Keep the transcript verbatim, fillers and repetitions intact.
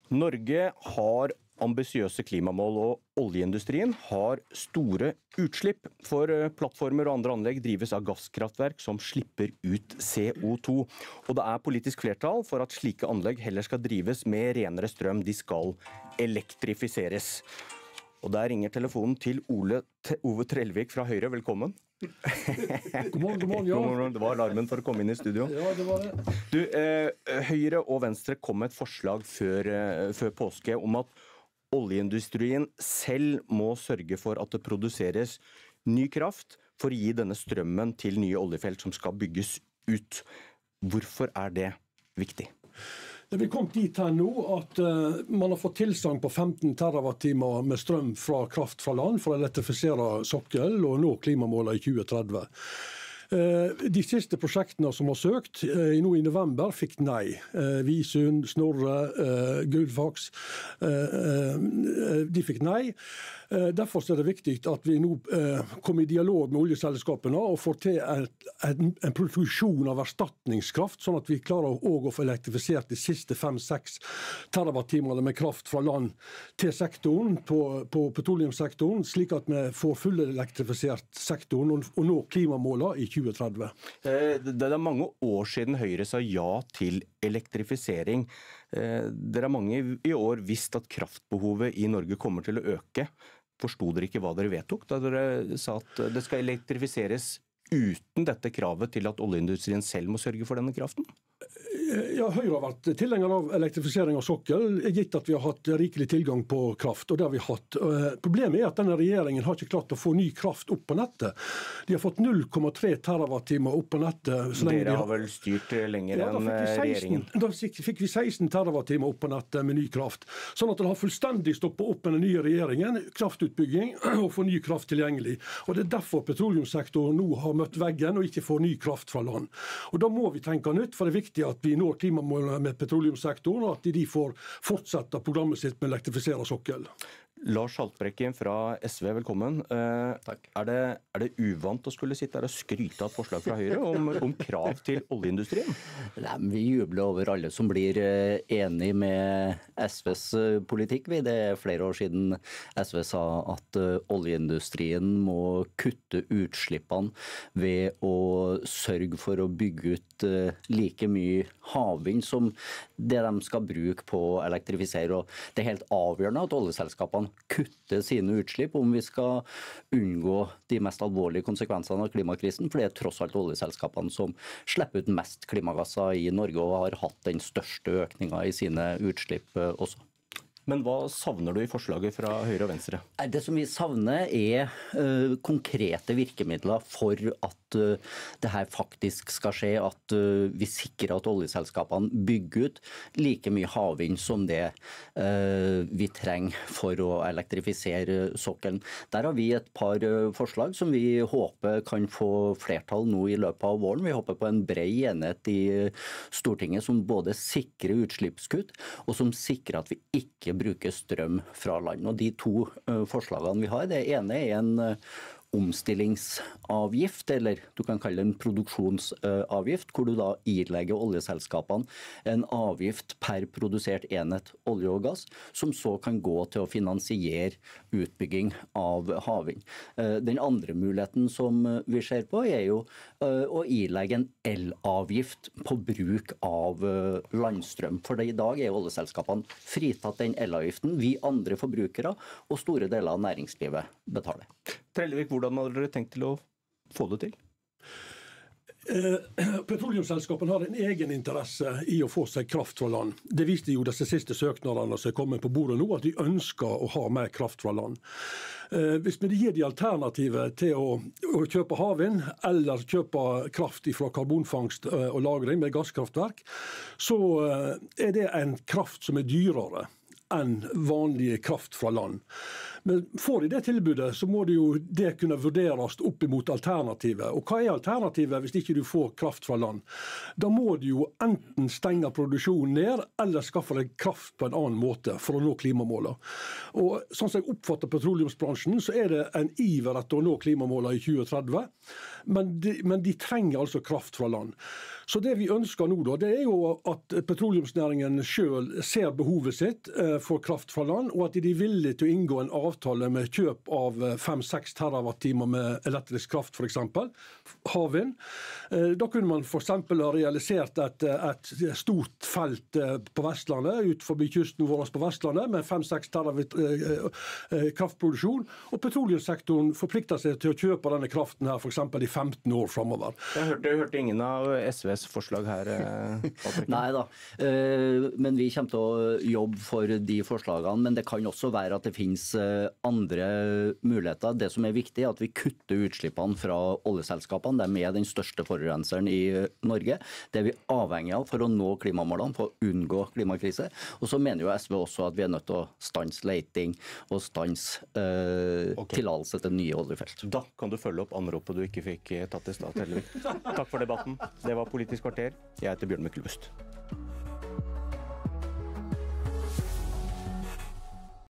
Norge har ambisiøse klimamål, og oljeindustrien har store utslipp. For plattformer og andre anlegg drives av gasskraftverk som slipper ut C O to. Og det er politisk flertall for at slike anlegg heller skal drives med renere strøm. De skal elektrifiseres. Og der ringer telefonen til Ole Ove Trellevik fra Høyre. Velkommen. God morgen, god morgen, ja. God morgen. Det var alarmen for å komme inn i studio. Ja, det var det. Du, eh, Høyre og Venstre kom med et forslag før, eh, før påske om at oljeindustrien selv må sørge for at det produseres ny kraft for å gi denne strømmen til nye oljefelt som skal bygges ut. Hvorfor er det viktig? Det vil komme dit her nå at uh, man har fått tilsagn på femten terawattimer med strøm fra kraft fra land for å elektrifisere sokkel og nå klimamålet i tjue tretti. Uh, de siste prosjektene som har søkt uh, nå i november fikk nei. Uh, Visund, Snorre, uh, Gullfaks, uh, uh, de fikk nei. Uh, derfor er det viktig at vi nå uh, kommer i dialog med oljeselskapene og får til en, en, en produksjon av erstatningskraft, sånn at vi klarer å få elektrifisert de siste fem seks terawattimene med kraft fra land til sektoren, på, på petroleumssektoren, slik at vi får fullelektrifisert sektoren og, og nå klimamålet i tjue tretti. Det er mange år siden Høyre sa ja til elektrifisering. Dere har mange i år visst at kraftbehovet i Norge kommer til å øke. Forsto dere ikke hva dere vedtok da dere sa at det skal elektrifiseres uten dette kravet til at oljeindustrien selv må sørge for denne kraften? Ja, Høyre har vært tilhenger av elektrifisering av sokkel, gitt at vi har hatt rikelig tilgang på kraft, og det har vi hatt. Problemet er at denne regjeringen har ikke klart å få ny kraft opp på nettet. De har fått null komma tre terawattimer opp på nettet. Dere de har vel styrt lenger ja, enn regjeringen? Da fikk vi seksten terawattimer opp på nettet med ny kraft. Sånn at det har fullstendig stoppet opp med den nye regjeringen, kraftutbygging og få ny kraft tilgjengelig. Og det er derfor petroleumssektoren nå har møtt veggen og ikke får ny kraft fra land. Og da må vi tenke nytt, for det er viktig at vi når klimamålene med petroleumssektoren, og at de får fortsette programmet sitt med å elektrifisere sokkel. Lars Haltbrekken fra S V, velkommen. Eh, Takk. Er det, er det uvant å skulle sitte her og skryte av et forslag fra Høyre om, om krav til oljeindustrien? Nei, vi jubler over alle som blir enig med S Vs politikk. Det er flere år siden S V sa at oljeindustrien må kutte utslippene ved å sørge for å bygge ut like mye havvind som det de skal bruke på å elektrifisere. Og det er helt avgjørende at oljeselskapene kutte sine utslipp om vi skal unngå de mest alvorlige konsekvensene av klimakrisen, for det er tross alt oljeselskapene som slipper ut mest klimagasser i Norge og har hatt den største økningen i sine utslipp også. Men hva savner du i forslaget fra Høyre og Venstre? Det som vi savner er uh, konkrete virkemidler for at uh, det her faktisk skal skje, at uh, vi sikrer at oljeselskapene bygger ut like mye havvind som det uh, vi trenger for å elektrifisere sokkelen. Der har vi et par uh, forslag som vi håper kan få flertall nå i løpet av våren. Vi håper på en bred enighet i Stortinget som både sikrer utslippskutt og som sikrer at vi ikke bruke strøm fra land. Og de to uh, forslagene vi har, det ene er en uh, omstillingsavgift, eller du kan kalle det en produksjonsavgift, hvor du da ilegger oljeselskapene en avgift per produsert enhet olje og gass, som så kan gå til å finansiere utbygging av havvind. Den andre muligheten som vi ser på, er jo å ilegge en elavgift på bruk av landstrøm. For i dag er oljeselskapene fritatt den elavgiften vi andre forbrukere og store deler av næringslivet betaler. Trellevik, hvordan har dere tenkt til å få det til? Eh, petroleumsselskapene har en egen interesse i å få seg kraft fra land. Det viste jo disse siste søknadene som er kommet på bordet nå, at de ønsker å ha mer kraft fra land. Eh, hvis vi gir de alternativet til å, å kjøpe havvind eller kjøpe kraft fra karbonfangst og lagring med gasskraftverk, så eh, er det en kraft som er dyrere enn vanlig kraft fra land. Men får de det tilbudet, så må det jo det kunne vurderes opp imot alternativet. Og hva er alternativet hvis ikke du får kraft fra land? Da må du jo enten stenge produksjonen ned, eller skaffe deg kraft på en annen måte for å nå klimamålene. Og sånn som jeg oppfatter petroleumsbransjen, så er det en iver etter å nå klimamålene i tjue tretti, men de, men de trenger altså kraft fra land. Så det vi ønsker nå da, det er jo at petroleumsnæringen selv ser behovet sitt for kraft fra land, og at de er villige til å inngå en avtale med kjøp av fem til seks terawattimer med elektrisk kraft, for eksempel, havvind. Da kunne man for eksempel ha realisert et, et stort felt på Vestlandet, ut forbi kysten vår på Vestlandet, med fem til seks terawatt kraftproduksjon, og petroleumssektoren forplikter seg til å kjøpe denne kraften her, for eksempel i femten år fremover. Jeg hørte, jeg hørte ingen av S Vs forslag her, Patrick. Nei da, men vi kommer til å jobbe for de forslagene, men det kan også være at det finnes andre muligheter. Det som er viktig er at vi kutter utslippene fra oljeselskapene. De er den største forurenseren i Norge. Det er vi avhengig av for å nå klimamålene, for å unngå klimakrise. Og så mener jo S V også at vi er nødt til å stanse leting og stanse eh, okay. tillatelse til nye oljefelt. Da kan du følge opp anropet du ikke fikk tatt i stad, Tellevik. Takk for debatten. Det var Politisk kvarter. Jeg heter Bjørn Myklebust.